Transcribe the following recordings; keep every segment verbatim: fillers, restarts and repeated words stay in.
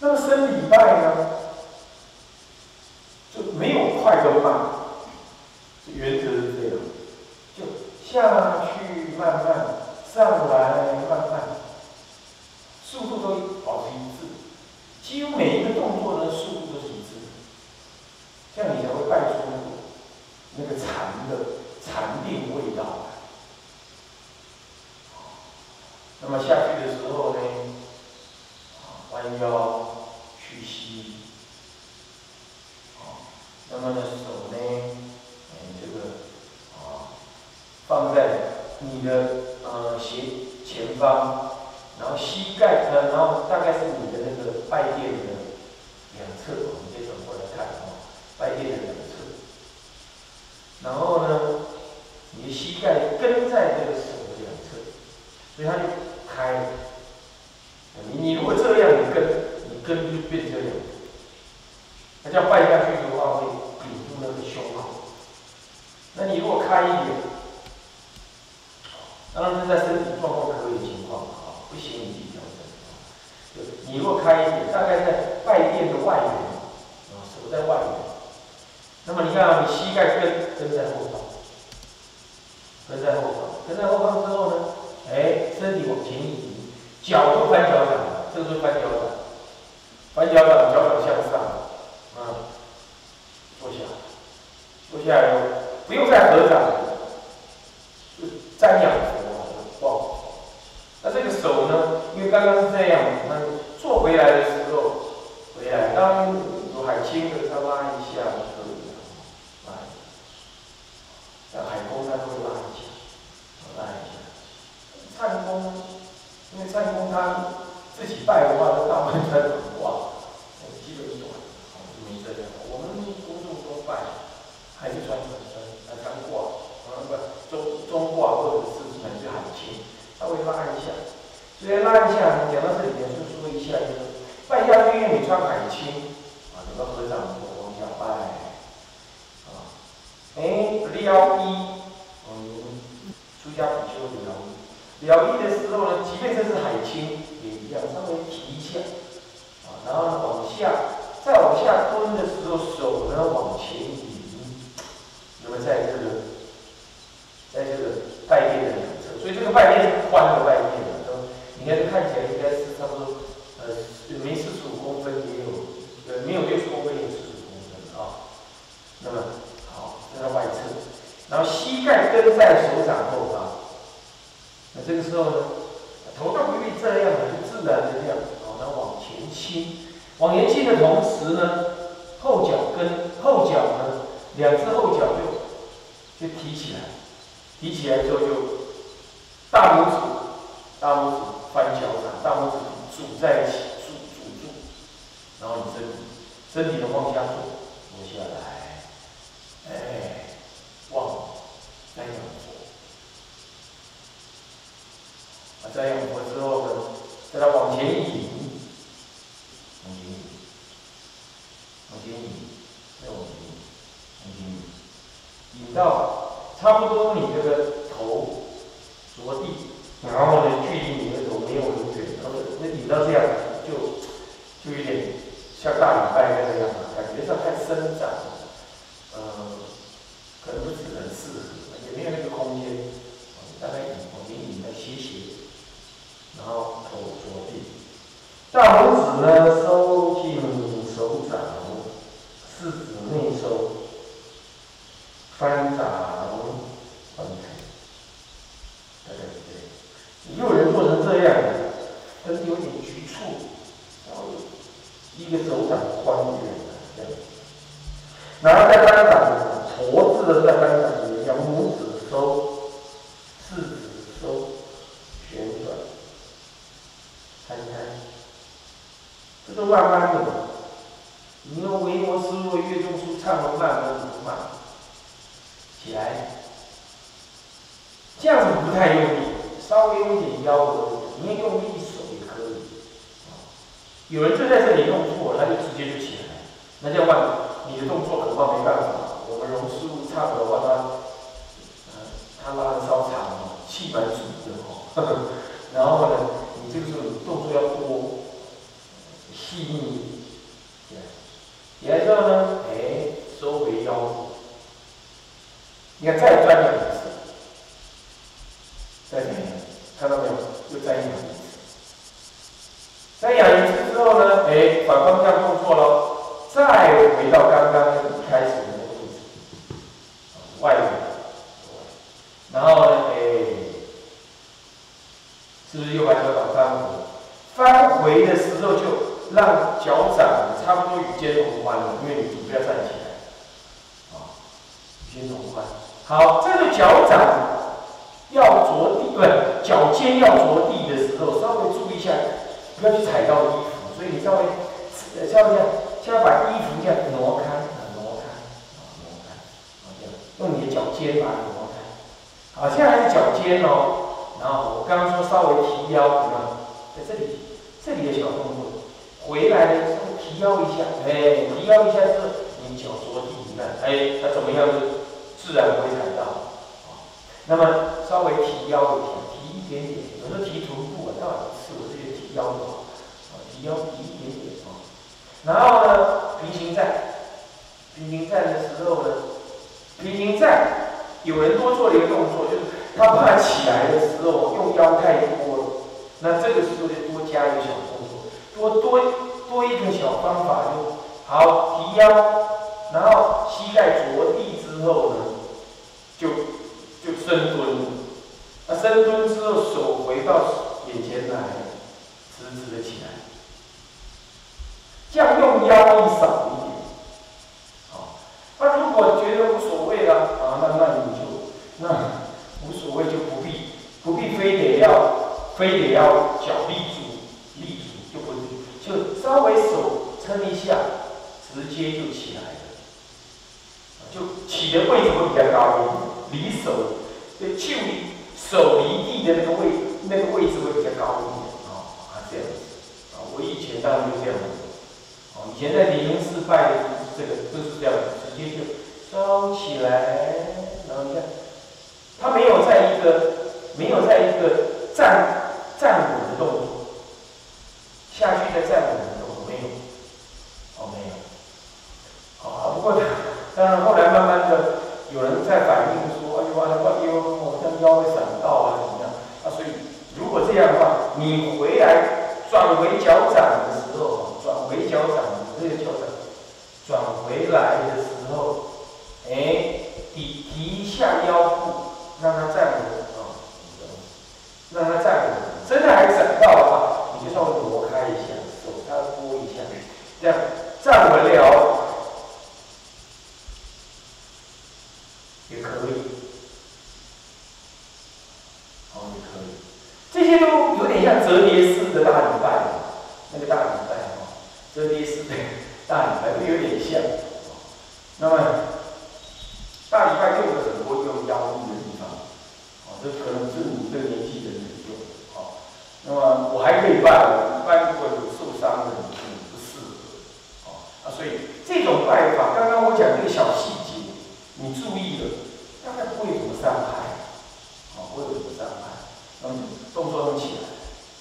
那么升礼拜呢，就没有快跟慢，原则是这样，就下去慢慢，上来慢慢，速度都保持一致，几乎每一个动作的速度都是一致的，这样你才会拜出那个禅的禅定味道来。那么下去的时候呢，弯腰屈膝，那么呢手呢，哎这个啊放在你的呃斜前方，然后膝盖呢，然后大概是你的那个拜垫的两侧，我们接着过来看啊，拜垫的两侧，然后呢，你的膝盖跟在这个手的两侧，所以它就开了。你你如果这样，你跟你跟就变这样，那这样拜下去的话会顶住那个胸口。那你如果开一点，当然是在身体状况可以的情况啊，不行你自己调整。你如果开一点，大概在拜垫的外缘，啊手在外缘，那么你看你膝盖跟跟在后方，跟在后方，跟在后方之后呢，哎，身体往前移。脚就翻脚掌，这个是翻脚掌，翻脚掌，脚掌向上，啊，坐下，坐下来，不用再合掌，就瞻仰佛，望佛。那这个手呢，因为刚刚是这样，那坐回来的时候，回来，当有海清的，他拉一下就可以了，拉一下，像海公他都会拉一下，拉一下，唱功。因为禅公他自己拜的话，他大部分穿短褂，基本短，没这样。我们公众都拜，还是穿短穿穿长褂，啊不中中褂或者是乃至海青，稍微拉一下。虽然拉一下，讲到这里面就说一下，就是拜下去，因为你穿海青，啊，整个和尚往下拜，啊，哎撩衣，嗯，出家比丘撩衣。了义的时候呢，即便这是海青也一样，稍微提一下，啊，然后呢往下，再往下蹲的时候，手呢往前移，那么在这个，在这个拜垫的两侧，所以这个拜垫是宽的拜垫的，都你看看起来应该是差不多，呃，没四十五公分也有，呃，没有六十公分也有四十五公分啊。那么好，这是外侧，然后膝盖跟在手掌后方。那这个时候呢，头都不必这样的，就自然的这样，哦，然后往前倾，往前倾的同时呢，后脚跟后脚呢，两只后脚就就提起来，提起来之后就大拇指大拇指翻脚掌，大拇指组在一起，组组住，然后你身体身体的往下坐，坐下来，哎，往再仰佛。啊，瞻仰佛之后呢，再它往前引，往前引，往前引，再往前引，往前引，引到差不多你这个头着地，然后呢，距离你的头没有很远，然后那引到这样就就有点像大礼拜那个样子，感觉上太伸展了，呃，可能不是很适合，也没有那个空间，大概引往前引来斜斜。然后头着地，大拇指呢收进手掌，四指内收，翻掌翻开，大概是这样。也有人做成这样的，但是有点局促，然后一个手掌宽一点的这样。然后在翻掌，驼字的在翻掌也要拇指收，四指收，旋转。摊开，这都慢慢的。你用维摩师傅乐中书唱的慢慢不慢，起来，这样子不太用力，稍微用一点腰的，你要用力手也可以。有人就在这里弄错了，他就直接就起来，那这样话你的动作恐怕没办法。我们荣师傅唱的话，他，呃，他拉的稍长哦，气蛮足的哦，然后呢。你这个时候你动作要多， 细腻起来，起来之后呢，哎，收回腰部。你看再钻两次，再怎样，看到没有？又再养一次。再养一次之后呢，哎，反方向动作咯，再回到刚刚一开始的那个位置，外围，然后呢，哎，是不是又把脚掌翻回？翻回的时候就让脚掌差不多与肩同宽了，因为你主不要站起来，啊，与肩同宽。好，这个脚掌要着地，不是脚尖要着地的时候，稍微注意一下，不要去踩到衣服，所以你稍微稍微这样，先要把衣服这样挪开，挪开，挪开，这样用你的脚尖把它挪开。好，现在还是脚尖哦。然后我刚刚说稍微提腰，有没有？在这里，这里的小动作，回来的时候提腰一下，哎，提腰一下之后，你脚着地，你看，哎，它怎么样就自然不会踩到。那么稍微提腰一下，提一点点，有时候提臀部啊，倒也不是，我是觉得提腰就好，啊，提腰提一点点啊。然后呢，平行站，平行站的时候呢，平行站有人多做了一个动作，就是他怕起来的时候用腰太多了，那这个时候就多加一个小动作，多多多一个小方法就好，提腰，然后膝盖着地之后呢，就就深蹲了。那深蹲之后，手回到眼前来，直直的起来，这样用腰力少一点。好，那如果觉得无所谓了啊，那那你就那无所谓就不必不必非得要非得要脚立住立住，就不就稍微手撑一下，直接就起来了，就起的位置会比较高一点，离手对就离手离地的那个位那个位置会比较高一点啊啊这样子啊，我以前当然就这样子，哦，以前在灵寺拜的这个都是这样，直接就收起来，然后你看，他没有在一个没有在一个站站稳的动作，下去再站稳的动作没有，哦没有，啊不过当然后来慢慢的有人在反映说，哎呦啊那腰我这样腰会闪到啊怎么样啊，所以如果这样的话，你回来转回脚掌的时候，转回脚掌这个脚掌转回来的时候，哎，提提一下腰部，让它站稳啊，让它站稳。真的还闪到的话，你就稍微挪开一下，手稍微拨一下，这样站稳了也可以，哦也可以，这些都有点像折叠式的大礼拜，那个大礼拜哦，折叠式的大礼拜都有点像。那么大礼拜用的很多用腰力的地方，哦，这可能是你这个年纪的人用，哦。那么我还可以拜，一般如果有受伤的你不适合，哦啊，所以这种拜法，刚刚我讲这个小细节，你注意了，大概不会有什么伤害，哦，不会有什么伤害，那么动作都起来，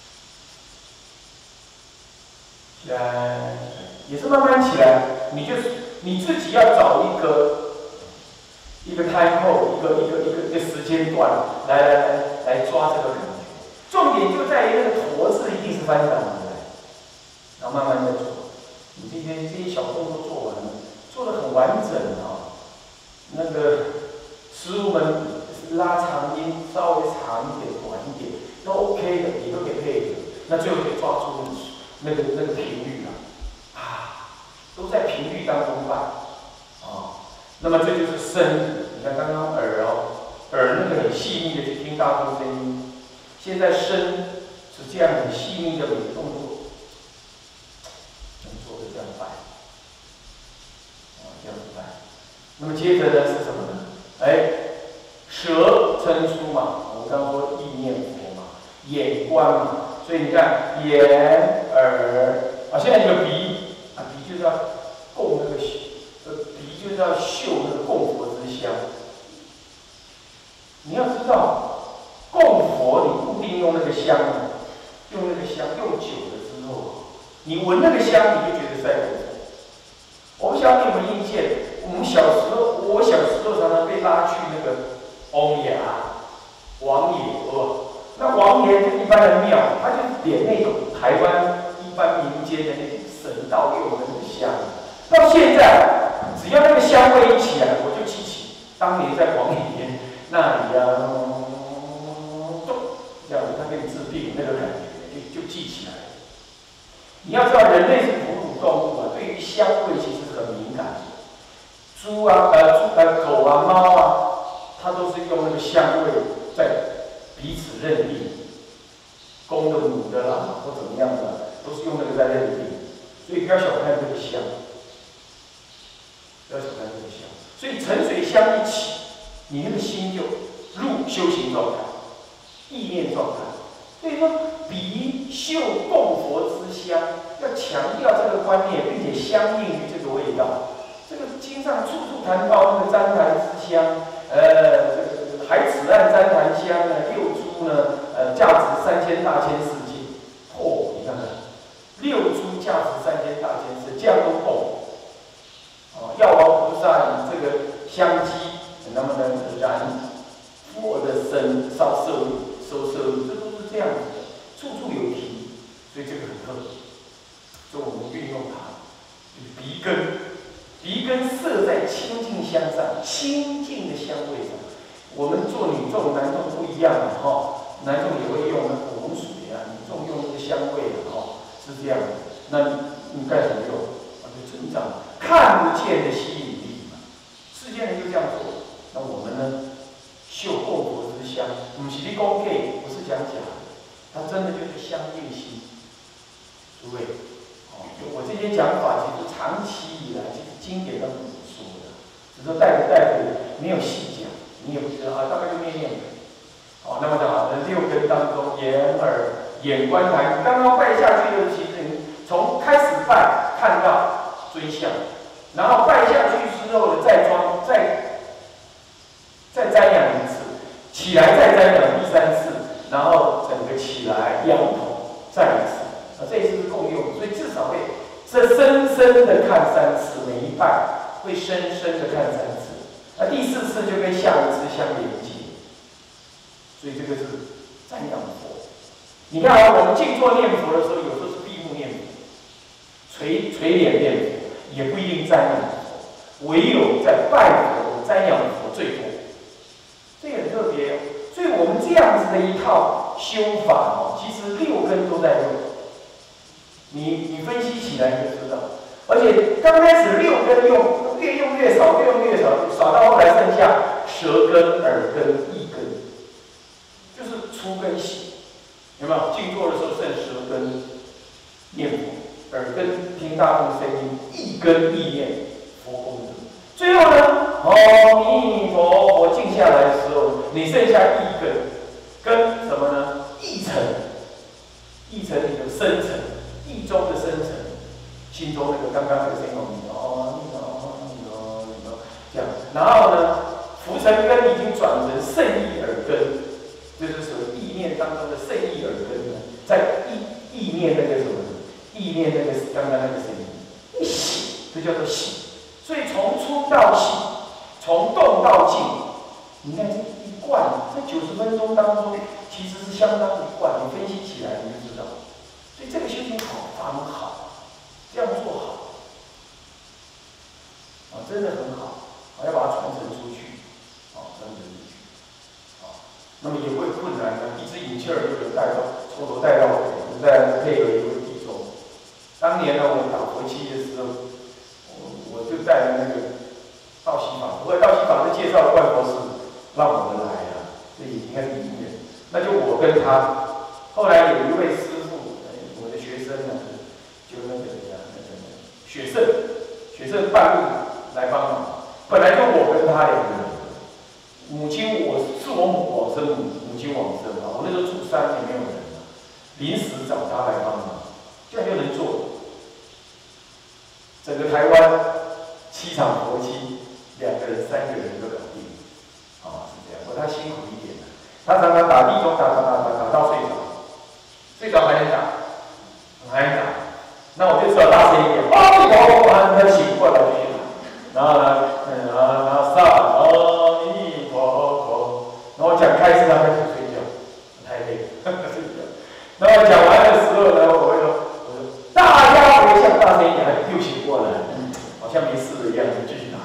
起来，也是慢慢起来，你就是你自己要找一个。一个 time code， 一个一个一个一个时间段，来来来来抓这个感觉。重点就在于那个驼字一定是翻转回来，然后慢慢的做。你这些这些小动作做完了，做的很完整啊。那个师傅们拉长音稍微长一点、短一点都 OK 的，你都可以配合。那最后可以抓住那个那个频率啊，啊，都在频率当中办啊。那么这就是声，你看刚刚耳哦，耳那个很细腻的去听大众声音，现在声是这样很细腻的每个动作，能做的这样摆，啊这样子摆。那么接着呢是什么呢？哎，舌撑出嘛，我们刚刚说意念佛嘛，眼观嘛，所以你看眼耳啊，现在有个鼻啊，鼻就是要供那个。鼻就是要嗅那个供佛之香。你要知道，供佛你不定用那个香，用那个香用久了之后，你闻那个个香你就觉得赛过头。我不晓得你有没有印象，我们小时候，我小时候常常被拉去那个欧雅、王爷，哦，那王爷就一般的庙，他就点那种台湾一般民间的那种神道用的那个香。到现在，只要那个香味一起来，我就记起当年在王爷那里呀、啊，这样他给你治病那个感觉，就就记起来了。你要知道，人类是哺乳动物啊，对于香味其实很敏感的。猪啊，呃，猪呃，狗啊，猫啊，它都是用那个香味在彼此认定，公的、母的啦，或怎么样的，都是用那个在认定。所以不要小看这个香。不要小看这个香，所以沉水香一起，你那个心就入修行状态、意念状态。所以说，比嗅供佛之香，要强调这个观念，并且相应于这个味道。这个经上处处谈到那个旃檀之香，呃，这个海此岸旃檀香呢，六株呢，呃，价值三千大千世界。哦，你看看，六株价值三千大千世界，这样都够。哦，药王菩萨以这个香积，那么呢燃佛的身烧舍利、收舍利，这都是这样子的，处处有提，所以这个很特别。所以我们运用它，鼻根，鼻根设在清净香上，清净的香味上。我们做女众、男众不一样的哈、哦，男众也会用那古龙水啊，女众用那个香味的哈、哦，是这样的。那你干什么用？啊，就成长。看不见的吸引力嘛，世间人就这样做。那我们呢？嗅供佛之香，不是你讲假，不是讲假的，它真的就是相应心。诸位，哦，我这些讲法其实长期以来，其实经典都是怎么说的，只是带着带着没有细讲，你也不知道啊，大概就念念的。好，那么讲的六根当中，眼耳眼观谈，刚刚拜下去的，其实你从开始拜看到尊相。然后拜下去之后呢，再装，再再瞻仰一次，起来再瞻仰第三次，然后整个起来仰头再一次，啊，这一次是共用，所以至少会这深深的看三次，每一拜会深深的看三次，那第四次就跟下一次相连接，所以这个是瞻仰佛。你看啊，我们静坐念佛的时候，有时候是闭目念佛，垂垂脸念佛。也不一定瞻仰佛，唯有在拜佛、瞻仰佛最多，这也很特别、哦。所以我们这样子的一套修法哦，其实六根都在用。你你分析起来你就知道，而且刚开始六根用，越用越少，越用越少，少到后来剩下舌根、耳根、意根，就是粗跟细，有没有？静坐的时候剩舌根念佛。耳根听大众声音，意根意念佛功德。最后呢，阿弥陀佛静下来的时候，你剩下意根，跟什么呢？意层，意层里的深层，意中的深层，心中那个刚刚那个声音，阿弥陀佛，阿弥陀佛，阿弥陀佛，这样。然后呢，浮尘根已经转成圣意耳根，就是属于意念当中的圣意耳根呢，在意意念那个什么？意念那个刚刚那个声音，细，这叫做细。所以从粗到细，从动到静，你看这一贯，这九十分钟当中，其实是相当一贯。你分析起来你就知道。所以这个修行好，法门好，这样做好，啊，真的很好，啊，要把它传承出去，啊，传承出去，啊，那么也不会困难的，一直引气儿就能带到，从头带到尾，再配合一个。当年呢，我们打佛七的时候，我我就带了那个道西法，不过道西法是介绍万佛寺，让我们来啊，所以应该是一年。那就我跟他，后来有一位师傅，我的学生呢，就那个呀，那个雪胜，雪胜半路来帮忙。本来就我跟他两个人，母亲我是我母往生，母母亲往生啊，我那时候住山也没有人啊，临时找他来帮忙。这样就能做，整个台湾七场佛七，两个人、三个人都搞定，啊，是这样。我他辛苦一点的，他常常打地钟，打打打打打到睡着，睡着还能打，还能打， 那我就只好大声一点，阿弥陀佛，他醒过来继续打，然后呢，嗯，然后然后上阿弥陀佛，然后讲开始他开始睡觉，太累了，睡觉。然后讲完的时候呢，我会说，我说大家回向大声一点，他又醒过来，嗯，好像没事了一样，就继续打。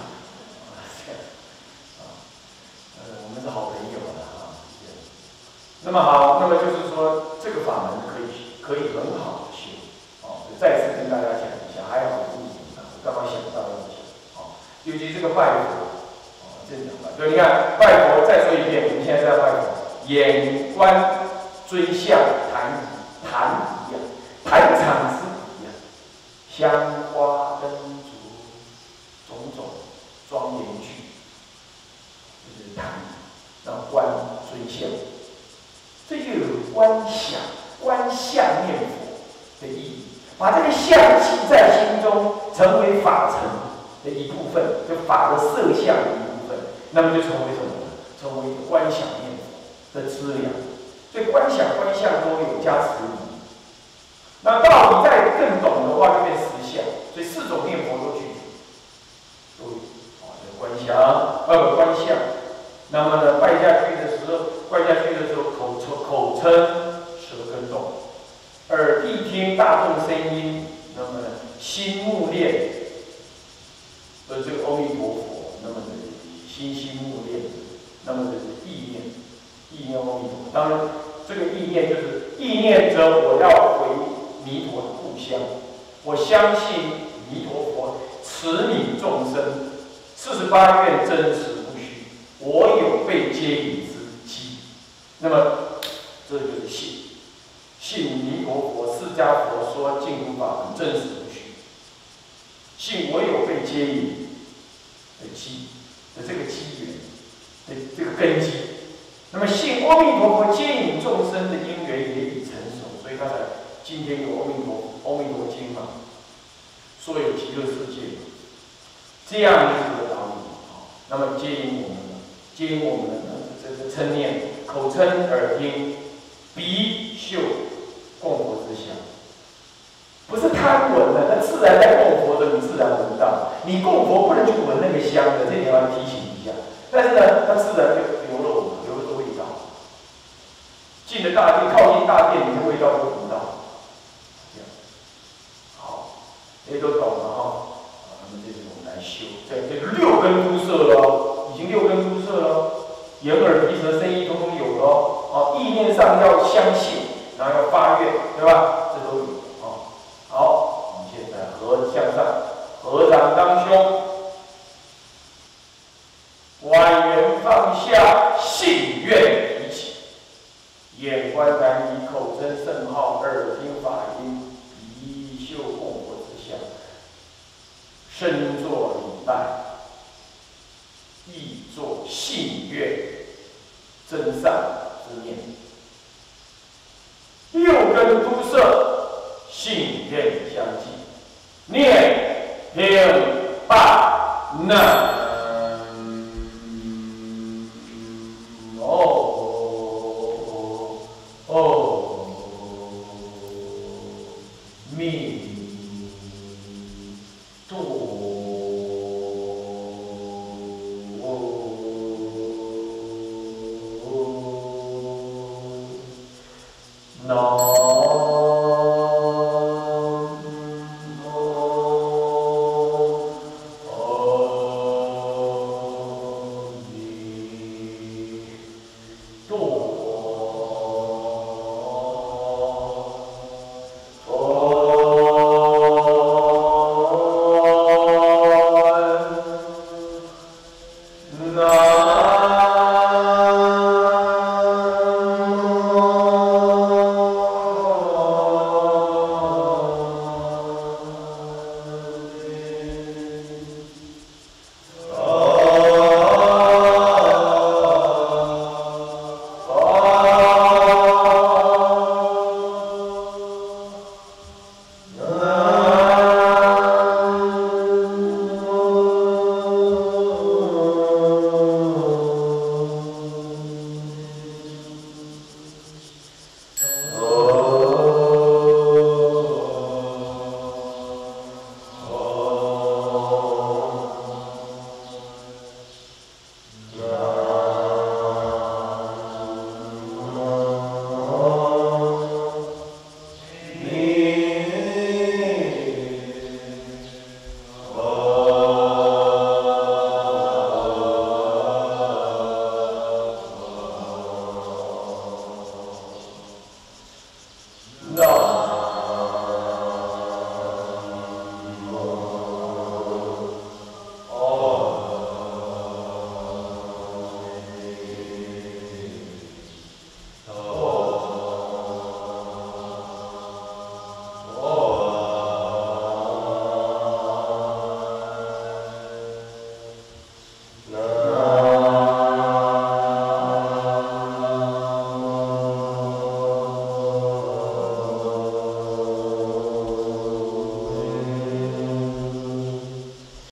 啊，呃，我们是好朋友了啊。那么好，那么就是说这个法门可以可以很好的修，哦，再次跟大家讲一下，还好不明啊，我刚刚想到要讲，哦，尤其这个拜佛，哦，这讲吧，所以你看拜佛，再说一遍，我们现在在拜佛，眼观追相坛坛一样，坛场是一样，香花灯烛，种种庄严具，就是坛，然后观追相。这就有观想、观相念佛的意义，把这个相记在心中，成为法尘的一部分，就法的色相的一部分，那么就成为什么呢？成为一个观想念佛的资粮。所以观想、观相都有加持力。那到底再更懂的话，就变实相。所以四种念佛都具足，都有啊，这观想、呃观相。那么呢，拜下去的时候，拜下去的时候，口口称，舌根动，耳谛听大众声音，那么呢，心目念，呃，这个阿弥陀佛，那么呢，心心目念，那么就是意念，意念阿弥陀佛。当然，这个意念就是意念着我要回弥陀的故乡，我相信弥陀佛慈悯众生，四十八愿真实。我有被接引之机，那么这就是信，信弥陀佛、释迦佛说净土法门真实无虚，信我有被接引的机的这个机缘的这个根基，那么信阿弥陀佛接引众生的因缘也已成熟，所以他才今天有阿弥陀阿弥陀经嘛，说有极乐世界，这样的一个道理啊，那么接引我们。接引我们的这个称念，口称耳听，鼻嗅供佛之香，不是贪闻的，那自然在供佛的，你自然闻到。你供佛不能去闻那个香的，这点要提醒一下。但是呢，它自然就流了我们流了个味道。进了大殿，靠近大殿，你的味道就闻到。这样，好，这些都懂了哈。那么这是我们来修，在这个六根都摄了。已经六根都摄了，眼耳鼻舌身意通通有了哦。意念上要相信，然后要发愿，对吧？这都有哦。好，我们现在合向上，合掌当胸，万缘放下，信愿提起，眼观坛仪，口称圣号，耳听法音，鼻嗅供佛之相，身作礼拜。意作信愿，真善之念，六根都摄，信愿相继，念